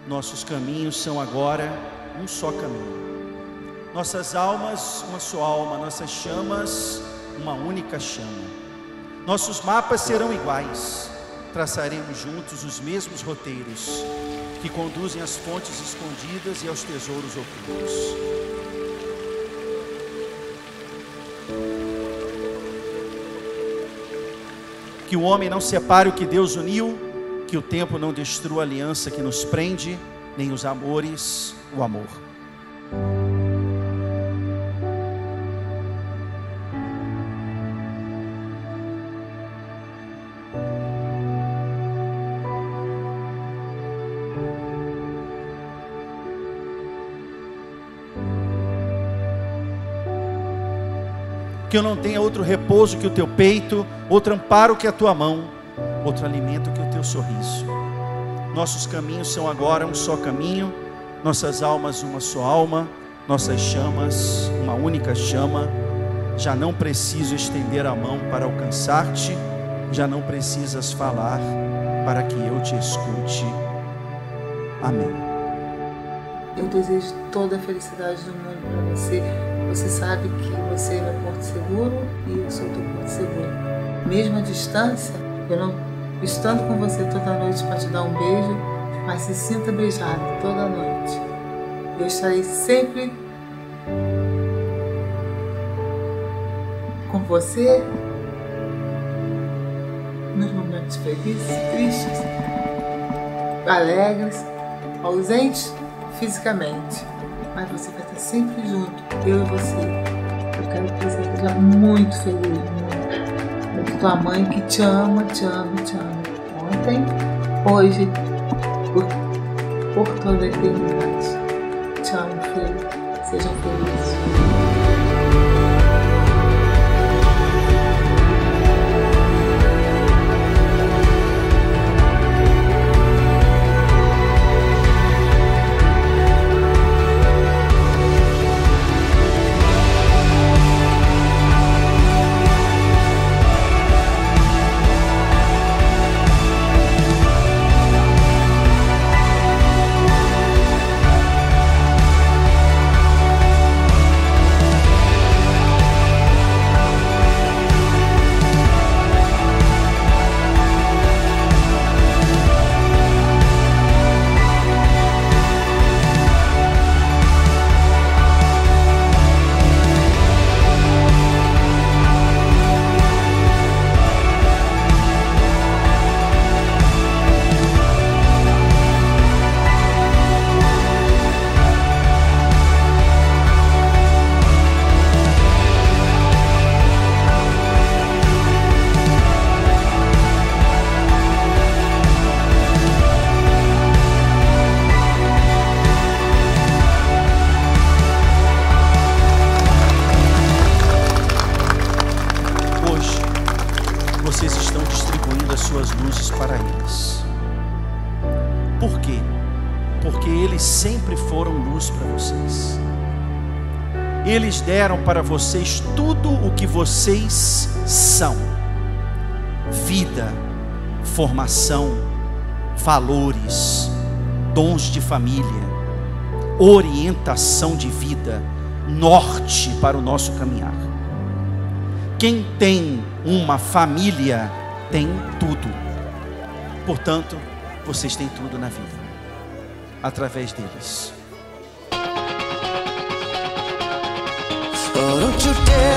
Nossos caminhos são agora um só caminho. Nossas almas, uma só alma. Nossas chamas, uma única chama. Nossos mapas serão iguais. Traçaremos juntos os mesmos roteiros que conduzem às fontes escondidas e aos tesouros ocultos. Que o homem não separe o que Deus uniu, que o tempo não destrua a aliança que nos prende, nem os amores, o amor. Que eu não tenha outro repouso que o teu peito, outro amparo que a tua mão, outro alimento que o teu sorriso. Nossos caminhos são agora um só caminho, nossas almas uma só alma, nossas chamas uma única chama. Já não preciso estender a mão para alcançar-te, já não precisas falar para que eu te escute. Amém. Eu desejo toda a felicidade do mundo para você. Você sabe que você é meu porto seguro e eu sou teu porto seguro. Mesmo à distância, eu não estando com você toda noite para te dar um beijo, mas se sinta beijado toda noite. Eu estarei sempre com você nos momentos felizes e tristes, alegres, ausentes fisicamente, mas você vai estar sempre junto, eu e você. Eu quero que você seja muito feliz, muito. Eu tua mãe que te ama, te ama, te ama. Ontem, hoje, por toda a eternidade. Te amo, filho. Sejam felizes. Vocês estão distribuindo as suas luzes para eles. Por quê? Porque eles sempre foram luz para vocês. Eles deram para vocês tudo o que vocês são: vida, formação, valores, dons de família, orientação de vida, norte para o nosso caminhar. Quem tem uma família tem tudo. Portanto, vocês têm tudo na vida através deles. Oh, don't you dare